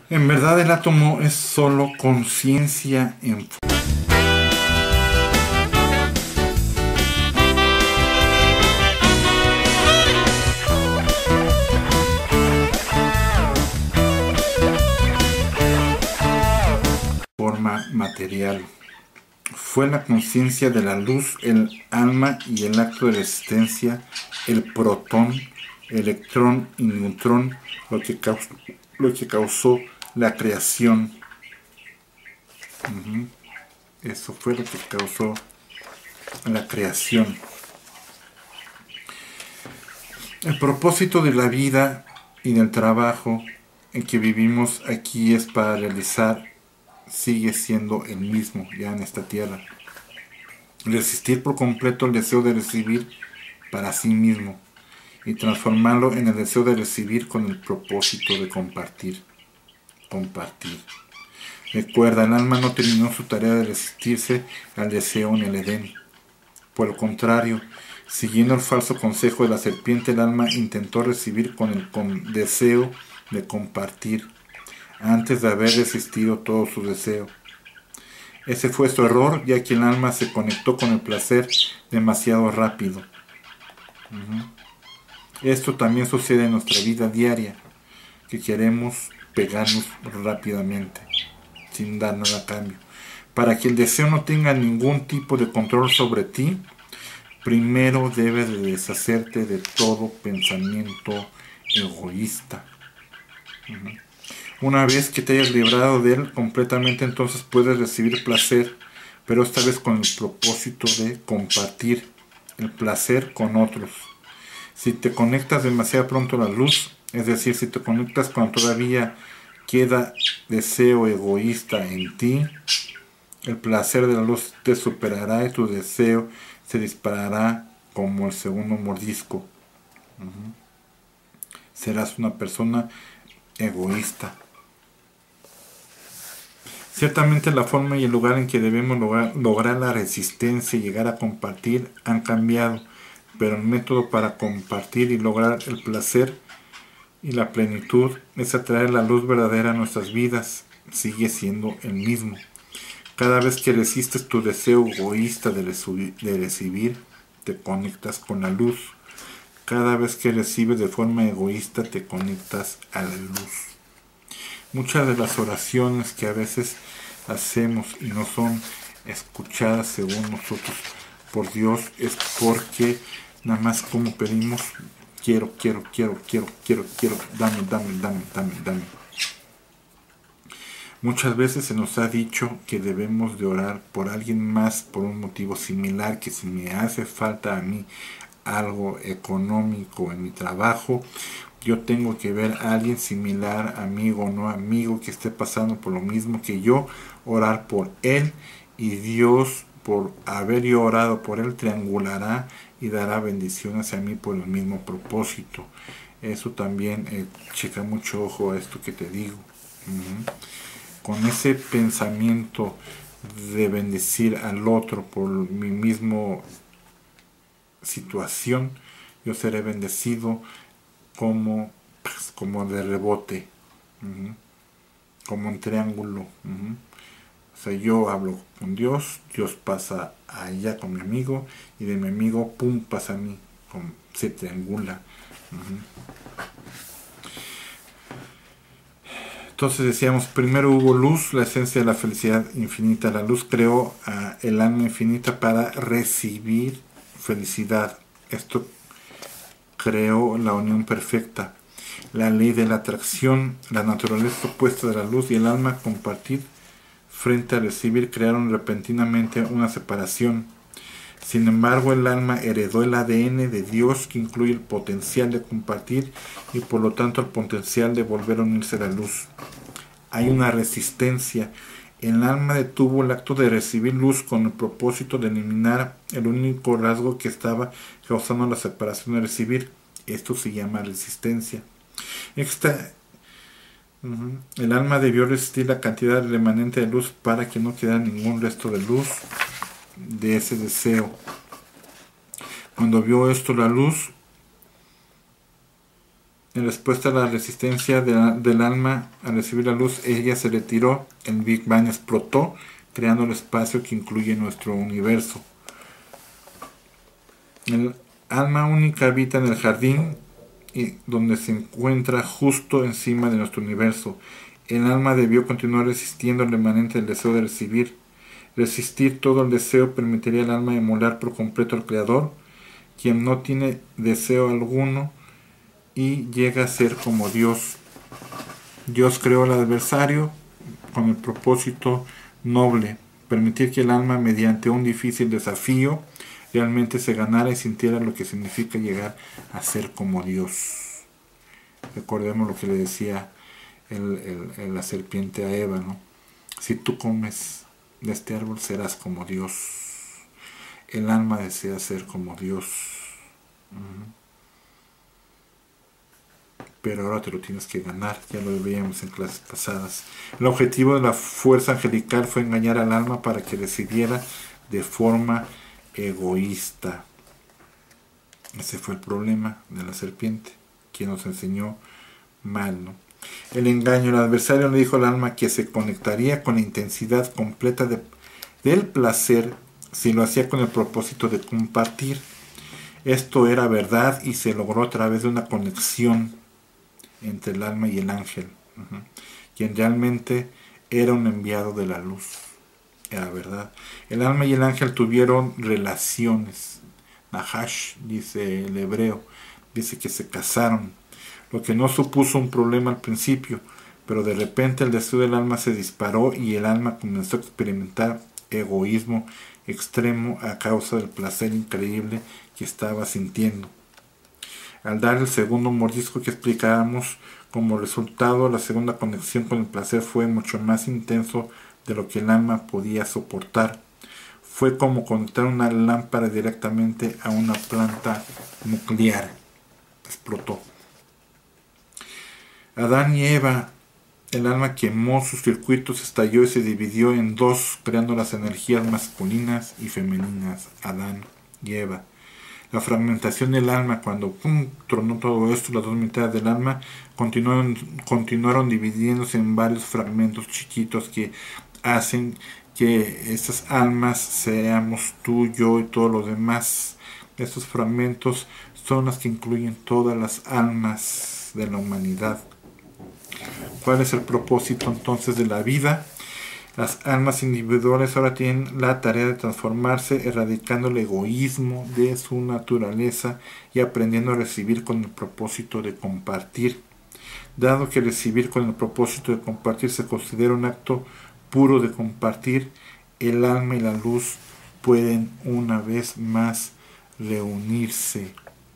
En verdad el átomo es solo conciencia en forma material. Fue la conciencia de la luz, el alma y el acto de resistencia, el protón, electrón y neutrón, lo que causó la creación. Eso fue lo que causó la creación. El propósito de la vida y del trabajo en que vivimos aquí es para realizar, sigue siendo el mismo ya en esta tierra. Resistir por completo el deseo de recibir para sí mismo y transformarlo en el deseo de recibir con el propósito de compartir. Recuerda, el alma no terminó su tarea de resistirse al deseo en el Edén. Por el contrario, siguiendo el falso consejo de la serpiente, el alma intentó recibir con el deseo de compartir, antes de haber resistido todo su deseo. Ese fue su error, ya que el alma se conectó con el placer demasiado rápido. Esto también sucede en nuestra vida diaria, que queremos pegarnos rápidamente, sin dar nada a cambio. Para que el deseo no tenga ningún tipo de control sobre ti, primero debes de deshacerte de todo pensamiento egoísta. Una vez que te hayas librado de él completamente, entonces puedes recibir placer, pero esta vez con el propósito de compartir el placer con otros. Si te conectas demasiado pronto a la luz, es decir, si te conectas cuando todavía queda deseo egoísta en ti, el placer de la luz te superará y tu deseo se disparará como el segundo mordisco. Serás una persona egoísta. Ciertamente la forma y el lugar en que debemos lograr la resistencia y llegar a compartir han cambiado, pero el método para compartir y lograr el placer y la plenitud es atraer la luz verdadera a nuestras vidas, sigue siendo el mismo. Cada vez que resistes tu deseo egoísta de recibir, te conectas con la luz. Cada vez que recibes de forma egoísta, te conectas a la luz. Muchas de las oraciones que a veces hacemos y no son escuchadas según nosotros por Dios es porque nada más como pedimos quiero, dame. Muchas veces se nos ha dicho que debemos de orar por alguien más por un motivo similar, que si me hace falta a mí algo económico en mi trabajo, yo tengo que ver a alguien similar, amigo o no amigo, que esté pasando por lo mismo que yo, orar por él, y Dios, por haber yo orado por él, triangulará y dará bendiciones a mí por el mismo propósito. Eso también, checa mucho ojo a esto que te digo. Con ese pensamiento de bendecir al otro por mi mismo situación, yo seré bendecido como de rebote, como un triángulo. O sea, yo hablo con Dios, Dios pasa allá con mi amigo, y de mi amigo, pum, pasa a mí, se triangula. Entonces decíamos, primero hubo luz, la esencia de la felicidad infinita. La luz creó el alma infinita para recibir felicidad. Esto creó la unión perfecta, la ley de la atracción, la naturaleza opuesta de la luz y el alma compartir frente a recibir crearon repentinamente una separación. Sin embargo, el alma heredó el ADN de Dios, que incluye el potencial de compartir y por lo tanto el potencial de volver a unirse a la luz. Hay una resistencia. El alma detuvo el acto de recibir luz con el propósito de eliminar el único rasgo que estaba causando la separación de recibir. Esto se llama resistencia. El alma debió resistir la cantidad remanente de luz para que no quedara ningún resto de luz de ese deseo. Cuando vio esto la luz, En respuesta a la resistencia del alma a recibir la luz, ella se retiró, el Big Bang explotó, creando el espacio que incluye nuestro universo. El alma única habita en el jardín donde se encuentra justo encima de nuestro universo. El alma debió continuar resistiendo el remanente del deseo de recibir. Resistir todo el deseo permitiría al alma emular por completo al Creador, quien no tiene deseo alguno y llega a ser como Dios. Dios creó al adversario con el propósito noble, permitir que el alma, mediante un difícil desafío, realmente se ganara y sintiera lo que significa llegar a ser como Dios. Recordemos lo que le decía la serpiente a Eva, ¿no? Si tú comes de este árbol serás como Dios. El alma desea ser como Dios. Pero ahora te lo tienes que ganar, ya lo veíamos en clases pasadas. El objetivo de la fuerza angelical fue engañar al alma para que decidiera de forma egoísta. Ese fue el problema de la serpiente, quien nos enseñó mal, ¿no? El engaño, el adversario le dijo al alma que se conectaría con la intensidad completa del placer si lo hacía con el propósito de compartir. Esto era verdad y se logró a través de una conexión entre el alma y el ángel, quien realmente era un enviado de la luz. Era verdad. El alma y el ángel tuvieron relaciones. Nahash, dice el hebreo, dice que se casaron, lo que no supuso un problema al principio, pero de repente el deseo del alma se disparó y el alma comenzó a experimentar egoísmo extremo a causa del placer increíble que estaba sintiendo. Al dar el segundo mordisco que explicábamos, como resultado, la segunda conexión con el placer fue mucho más intenso de lo que el alma podía soportar. Fue como conectar una lámpara directamente a una planta nuclear. Explotó. Adán y Eva, el alma quemó sus circuitos, estalló y se dividió en dos, creando las energías masculinas y femeninas, Adán y Eva. La fragmentación del alma, cuando tronó todo esto, las dos mitades del alma continuaron dividiéndose en varios fragmentos chiquitos que hacen que estas almas seamos tú, yo y todos los demás. Estos fragmentos son las que incluyen todas las almas de la humanidad. ¿Cuál es el propósito entonces de la vida? Las almas individuales ahora tienen la tarea de transformarse, erradicando el egoísmo de su naturaleza y aprendiendo a recibir con el propósito de compartir. Dado que recibir con el propósito de compartir se considera un acto puro de compartir, el alma y la luz pueden una vez más reunirse.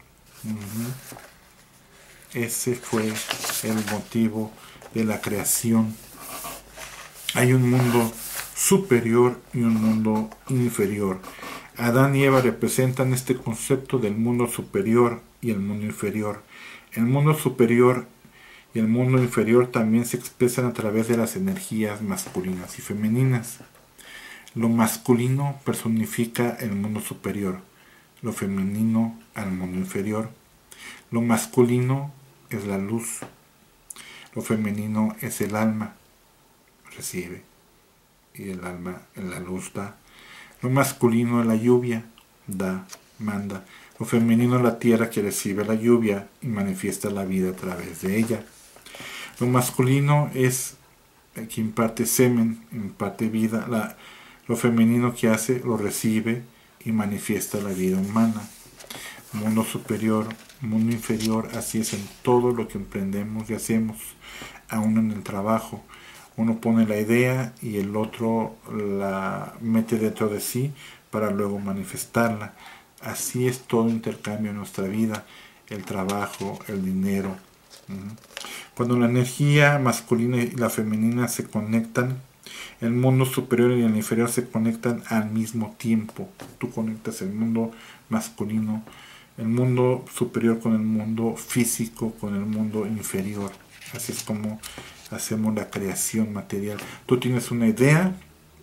Ese fue el motivo de la creación. Hay un mundo superior y un mundo inferior. Adán y Eva representan este concepto del mundo superior y el mundo inferior. El mundo superior y el mundo inferior también se expresan a través de las energías masculinas y femeninas. Lo masculino personifica el mundo superior, lo femenino al mundo inferior. Lo masculino es la luz, lo femenino es el alma, recibe, y el alma en la luz da. Lo masculino es la lluvia, da, manda. Lo femenino es la tierra que recibe la lluvia y manifiesta la vida a través de ella. Lo masculino es el que imparte semen, imparte vida. Lo femenino que hace, lo recibe y manifiesta la vida humana. Mundo superior, mundo inferior, así es en todo lo que emprendemos y hacemos, aún en el trabajo. Uno pone la idea y el otro la mete dentro de sí para luego manifestarla. Así es todo intercambio en nuestra vida, el trabajo, el dinero. Cuando la energía masculina y la femenina se conectan, el mundo superior y el inferior se conectan al mismo tiempo. Tú conectas el mundo masculino, el mundo superior con el mundo físico, con el mundo inferior. Así es como hacemos la creación material. Tú tienes una idea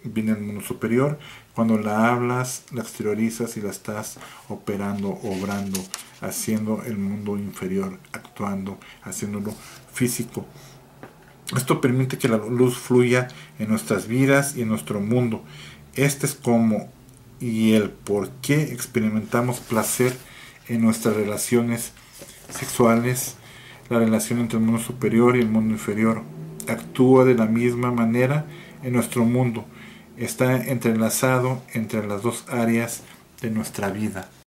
viene el mundo superior. Cuando la hablas, la exteriorizas y la estás operando, obrando, haciendo el mundo inferior, actuando, haciéndolo físico. Esto permite que la luz fluya en nuestras vidas y en nuestro mundo. Este es cómo y el por qué experimentamos placer en nuestras relaciones sexuales. La relación entre el mundo superior y el mundo inferior actúa de la misma manera en nuestro mundo. Está entrelazado entre las dos áreas de nuestra vida.